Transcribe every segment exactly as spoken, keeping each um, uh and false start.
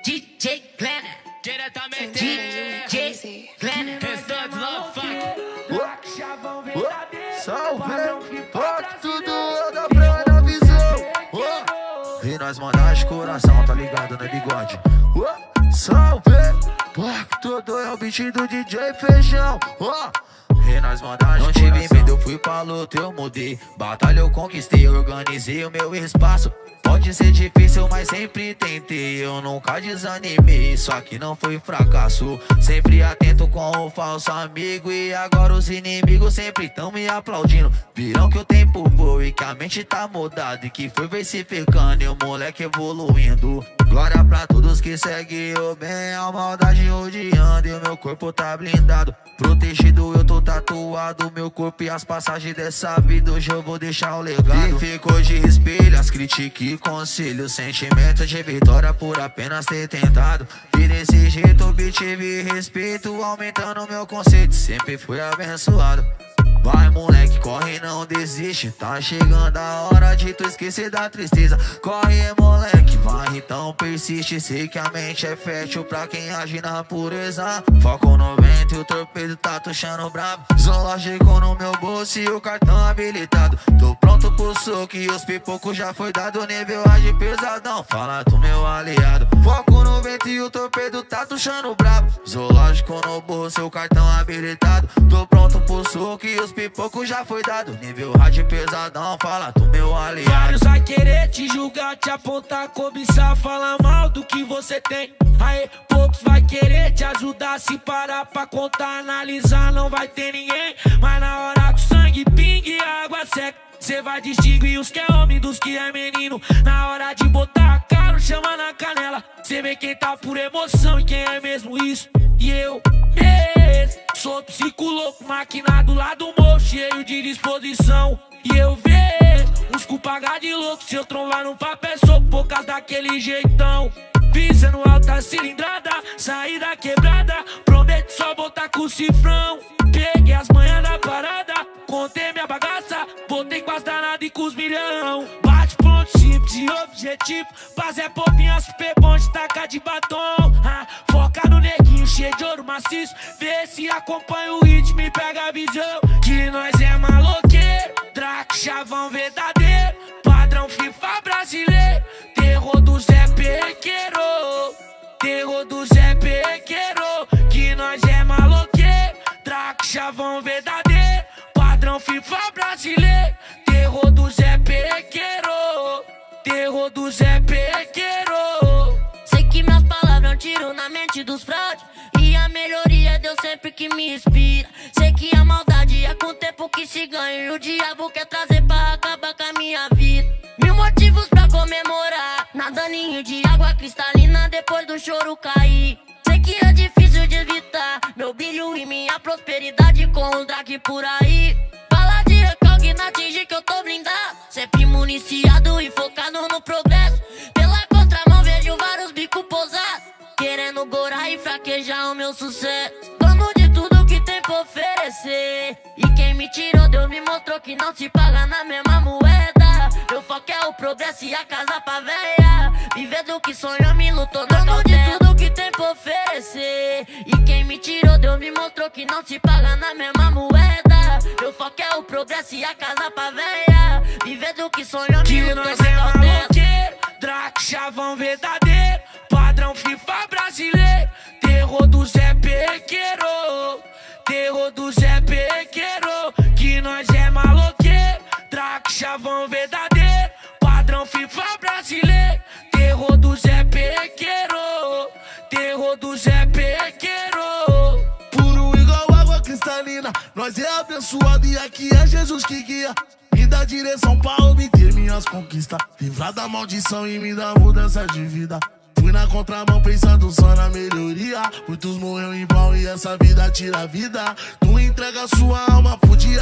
D J Glenner, diretamente D J Glenner, Restante Love Funk. Salve, rock tudo da praia na visão. Oh. E nós mandamos coração, tá ligado, né, bigode? Oh. Salve, rock tudo é o beat do D J Feijão. Oh. E nós mandamos não tive medo, eu fui pra luta, eu mudei. Batalha eu conquistei, organizei o meu espaço. Pode ser difícil, mas sempre tentei. Eu nunca desanimei, só que não foi fracasso. Sempre atento com o falso amigo. E agora os inimigos sempre tão me aplaudindo. Viram que o tempo voa e que a mente tá mudada, e que foi versificando e o moleque evoluindo. Glória pra todos que seguem o bem, a maldade rodeando. E o meu corpo tá blindado, protegido, eu tô tatuado. Meu corpo e as passagens dessa vida, hoje eu vou deixar o legado. E ficou de espelho as críticas e conselhos, sentimento de vitória por apenas ter tentado. E desse jeito obtive respeito, aumentando meu conceito, sempre fui abençoado. Vai moleque, corre, não desiste, tá chegando a hora de tu esquecer da tristeza. Corre moleque, vai então persiste, sei que a mente é fértil pra quem age na pureza. Foco no vento e o torpedo tá tuchando bravo. Zoológico no meu bolso e o cartão habilitado. Tô pronto pro soco e os pipocos já foi dado. Nível age pesadão, fala do meu aliado. Foco no vento e o torpedo tá tuchando bravo. Zoológico no bolso, o cartão habilitado. Tô pronto pro soco e os pipoco já foi dado. Nível rádio pesadão, fala do meu aliado. Vários vai querer te julgar, te apontar, cobiçar, falar mal do que você tem. Aí poucos vai querer te ajudar, se parar pra contar, analisar, não vai ter ninguém. Mas na hora que o sangue pinga e a água seca, cê vai distinguir os que é homem dos que é menino. Na hora de botar a cara, chama na canela, cê vê quem tá por emoção e quem é mesmo isso. E eu mesmo sou psico louco, maquinado lá do morro, cheio de disposição. E eu vejo uns cu pagar de louco, se eu trombar no papel sou poucas daquele jeitão. Visando alta cilindrada, saí da quebrada, prometo só voltar com o cifrão. Peguei as manhãs da parada, contei minha bagaça, voltei com as danadas e com os milhão. Bate ponto simples e objetivo, paz é povinha super bom de taca de batom. ah, Foca no neguinho cheio de ouro maciço, vê se acompanha o ritmo e pega a visão. Que nós é maloqueiro, Draco, chavão verdadeiro, padrão FIFA brasileiro. Terror do Zé Pequeiro, terror do Zé Pequeiro. Que nós é maloqueiro, Draco, chavão verdadeiro, padrão FIFA brasileiro. Terror do Zé Pequeiro, terror do Zé Pequeiro. Sei que minhas palavras é um tiro na mente dos fraudes, e a melhoria é Deus sempre que me inspira. Sei que a maldade é com o tempo que se ganha, e o diabo quer trazer pra acabar com a minha vida. Mil motivos pra comemorar, nadaninho de água cristalina depois do choro cair. Sei que é difícil de evitar meu brilho e minha prosperidade com os drag por aí. Fala de recalque, não atinge que eu tô blindado, sempre municiado e focado no progresso. Pela contramão vejo vários bicos pousados, querendo gorar e fraquejar o meu sucesso. Dono de tudo que tem pra oferecer, e quem me tirou Deus me mostrou que não se paga na mesma moeda. Meu foco é o progresso e a casa pra véia, viver do que sonhou me lutou na Dono de tudo que tem pra oferecer, e quem me tirou Deus me mostrou que não se paga na mesma moeda. Meu foco é o progresso e a casa pra véia, viver do que sonhou me Que lutou nós na é cautela. maloqueiro, Draco, chavão verdadeiro, padrão FIFA brasileiro. Terror do Zé Pequeiro, terror do Zé Pequeiro. Que nós é maloqueiro, Draco, chavão verdadeiro, padrão FIFA brasileiro. Terror do Zé Pequeiro, terror do Zé Pequeiro. Puro igual água cristalina, nós é abençoado e aqui é Jesus que guia. Me dá direção pra obter minhas conquistas, livrar da maldição e me dá mudança de vida. Fui na contramão pensando só na melhoria, muitos morreram em pau e essa vida tira a vida. Tu entrega sua alma pro diabo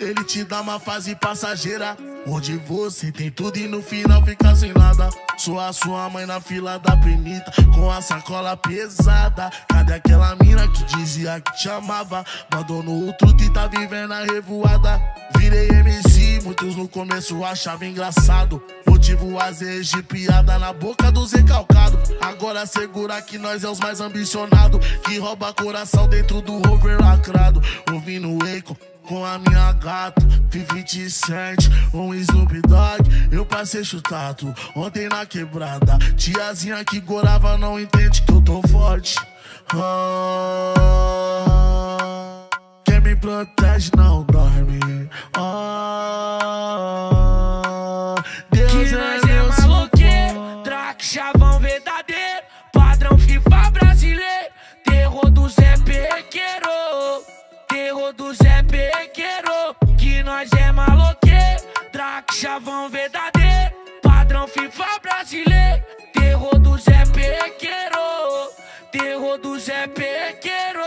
Ele te dá uma fase passageira, onde você tem tudo e no final fica sem nada. Sou a sua mãe na fila da penita, com a sacola pesada. Cadê aquela mina que dizia que te amava? Abandonou o truto e tá vivendo a revoada. Virei M C, muitos no começo achavam engraçado. Motivo azeite de piada na boca do Zé Calcado. Agora segura que nós é os mais ambicionados, que rouba coração dentro do rover lacrado. Ouvindo o Akon com a minha gata, fifty Cent, um Snoop Dogg, eu passei chutado ontem na quebrada. Tiazinha que gorava não entende que eu tô forte. Ah, quem me protege não dorme. Ah, Deus que é nós é meu maloqueiro, socorro. traque chavão verdadeiro, padrão FIFA brasileiro, terror do Zé Pequeiro. Terror do Zé Pequeiro, que nós é maloqueiro, traque chavão verdadeiro, padrão FIFA brasileiro, terror do Zé Pequeiro, terror do Zé Pequeiro.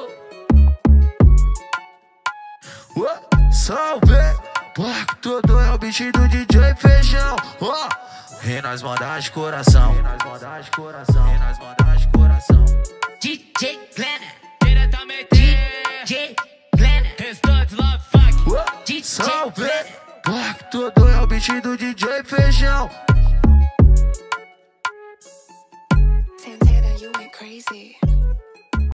Oh, salve! Porco todo é o bicho do D J Feijão. Oh, e nós manda de coração. E nós manda de coração. E nós manda de coração. D J Glenna, Diretamente. D J Glenna, Restantes love fuck. Oh, D J salve! Glenna. Porco todo é o bicho do D J Feijão. Santana, you went crazy.